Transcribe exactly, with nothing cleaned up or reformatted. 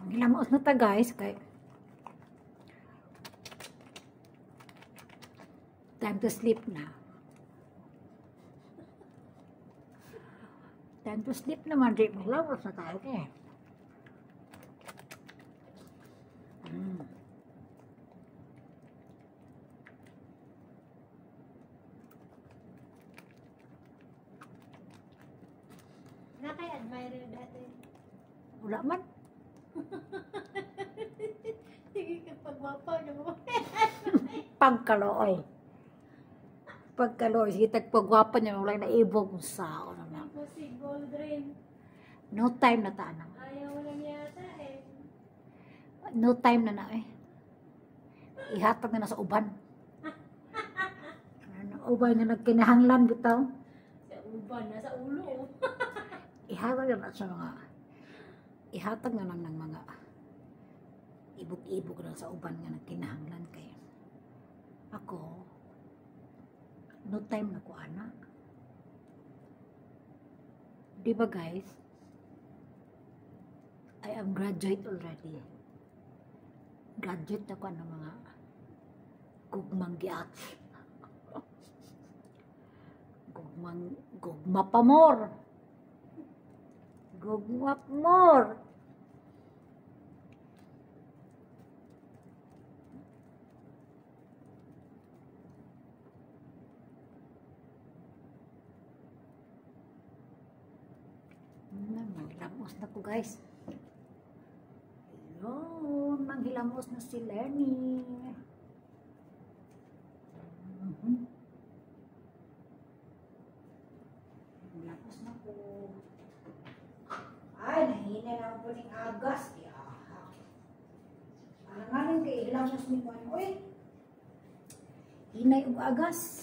Hilamos na ta guys kay time to sleep na. Time to sleep naman, di maglamos na tayo eh. Hmm. Na kay admirer dati. Wala man. Sige ka pagwapaw niyo mo. Pagkalooy. Pagkalooy. Sige, tagpagwapa niya. Wala na ibog kung sao naman. Ako si Goldrin. No time na tanang. Ayaw mo lang yata eh. No time na na eh. Ihatag na na sa uban. Ano, uban nga nagkinahanglan bitaw. Sa uban, nasa ulo. Ihatag na na sa mga ihatag na lang ng mga ibog-ibog na sa uban nga nagkinahanglan kay ako no time na ko anak. Di ba guys? I am graduate already. Graduate na ko ng mga gugmang giat. Gugmang, gugma pa more. Gugma pa more. Manghilamos na ko guys. Ayun, manghilamos na si Lenny. Mm-hmm. Manghilamos na ko. Ay, nahina lang po ng agas. Ano nga lang kayo, hilamos ni Juan. Uy, hinay og agas.